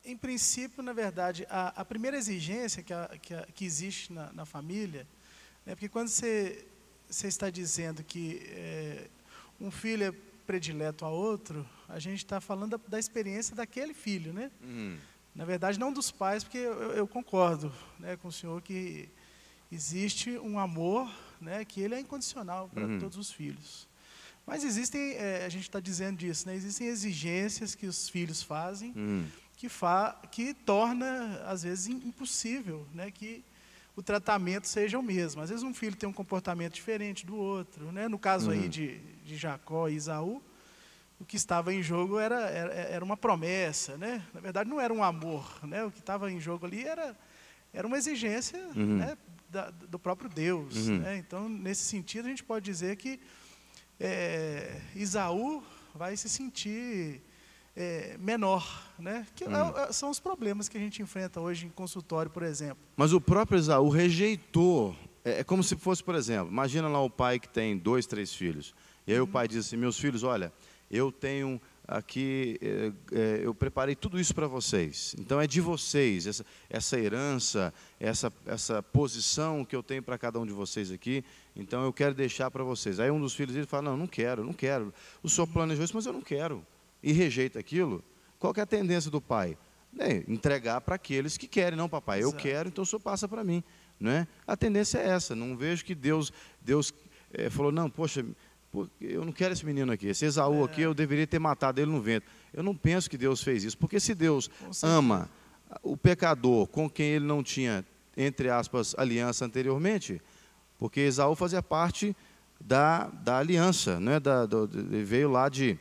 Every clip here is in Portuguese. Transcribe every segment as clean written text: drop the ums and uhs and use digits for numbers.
Em princípio, na verdade, a primeira exigência que existe na família, né, porque quando você está dizendo que um filho é predileto a outro, a gente está falando da experiência daquele filho, né? Na verdade, não dos pais, porque eu concordo, né, com o senhor que existe um amor, né, que ele é incondicional para todos os filhos. Mas existem, a gente está dizendo disso, né, existem exigências que os filhos fazem que torna, às vezes, impossível, né, que o tratamento seja o mesmo. Às vezes um filho tem um comportamento diferente do outro, né? No caso aí de Jacó e Esaú, o que estava em jogo era uma promessa, né? Na verdade, não era um amor, né? O que estava em jogo ali era uma exigência, né, do próprio Deus. Né? Então, nesse sentido, a gente pode dizer que Esaú vai se sentir menor, né? Que são os problemas que a gente enfrenta hoje em consultório, por exemplo. Mas o próprio Esaú rejeitou. É como se fosse, por exemplo, imagina lá o pai que tem 2, 3 filhos. E aí o pai diz assim: meus filhos, olha, eu tenho aqui, eu preparei tudo isso para vocês. Então é de vocês, essa herança, essa posição que eu tenho para cada um de vocês aqui. Então eu quero deixar para vocês. Aí um dos filhos dele fala: não quero. O senhor planejou isso, mas eu não quero. E rejeita aquilo. Qual que é a tendência do pai? Entregar para aqueles que querem. Não, papai, eu quero, então o senhor passa para mim. Né? A tendência é essa. Não vejo que Deus falou: não, poxa, eu não quero esse menino aqui. Esse Esaú aqui, eu deveria ter matado ele no ventre. Eu não penso que Deus fez isso. Porque se Deus ama o pecador com quem ele não tinha, entre aspas, aliança anteriormente, porque Esaú fazia parte da aliança, né? Veio lá de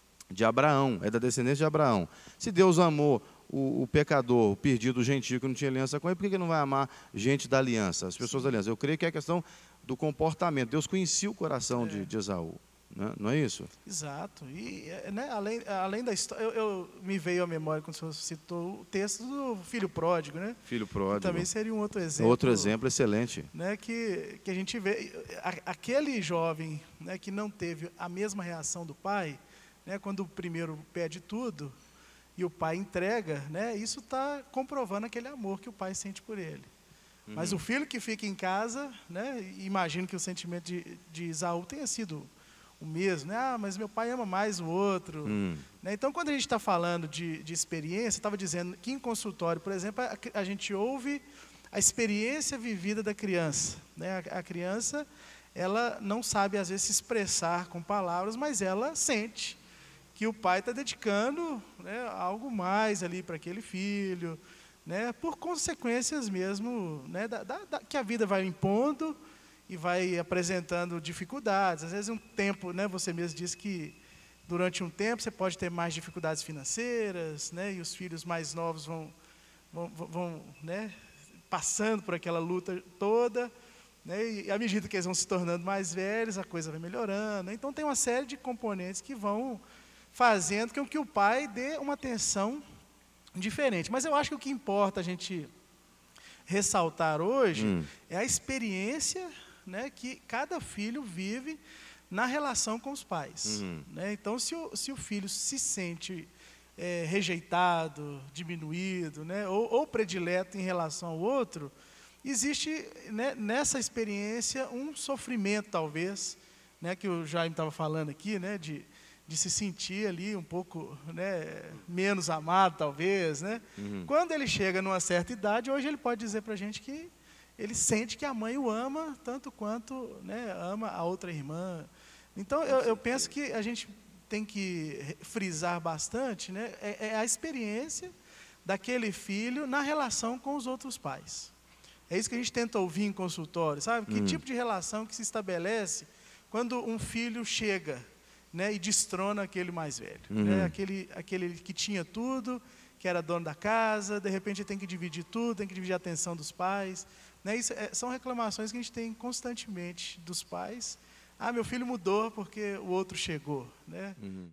Abraão, é da descendência de Abraão. Se Deus amou o pecador, o perdido, o gentio que não tinha aliança com ele, por que ele não vai amar gente da aliança, as pessoas da aliança? Eu creio que é a questão do comportamento. Deus conhecia o coração de Esaú, né? Não é isso? Exato. E, né, além da história, eu me veio à memória quando o senhor citou o texto do filho pródigo, né? Filho pródigo. Que também seria um outro exemplo. Outro exemplo excelente. Né, que a gente vê, aquele jovem, né, que não teve a mesma reação do pai, né, quando o primeiro pede tudo e o pai entrega, né, isso está comprovando aquele amor que o pai sente por ele. Mas o filho que fica em casa, né, imagino que o sentimento de Esaú tenha sido o mesmo, né? Mas meu pai ama mais o outro. Né? Então, quando a gente está falando de experiência, estava dizendo que em consultório, por exemplo, a gente ouve a experiência vivida da criança. Né? A criança, ela não sabe, às vezes, se expressar com palavras, mas ela sente que o pai está dedicando, né, algo mais ali para aquele filho, né, por consequências mesmo, né, que a vida vai impondo e vai apresentando dificuldades. Às vezes um tempo, né, você mesmo disse que durante um tempo você pode ter mais dificuldades financeiras, né, e os filhos mais novos vão né, passando por aquela luta toda, né, e à medida que eles vão se tornando mais velhos, a coisa vai melhorando. Então tem uma série de componentes que vão fazendo com que o pai dê uma atenção diferente. Mas eu acho que o que importa a gente ressaltar hoje é a experiência, né, que cada filho vive na relação com os pais. Né? Então, se o filho se sente rejeitado, diminuído, né, ou predileto em relação ao outro, existe, né, nessa experiência um sofrimento, talvez, né, que o Jaime estava falando aqui, né, de se sentir ali um pouco, né, menos amado, talvez. Né? Quando ele chega numa certa idade, hoje ele pode dizer para a gente que ele sente que a mãe o ama tanto quanto, né, ama a outra irmã. Então, eu penso que a gente tem que frisar bastante, né, a experiência daquele filho na relação com os outros pais. É isso que a gente tenta ouvir em consultório, sabe? Que tipo de relação que se estabelece quando um filho chega, né, e destrona aquele mais velho, né, aquele que tinha tudo, que era dono da casa, de repente tem que dividir tudo, tem que dividir a atenção dos pais. Né, isso são reclamações que a gente tem constantemente dos pais. Ah, meu filho mudou porque o outro chegou. Né?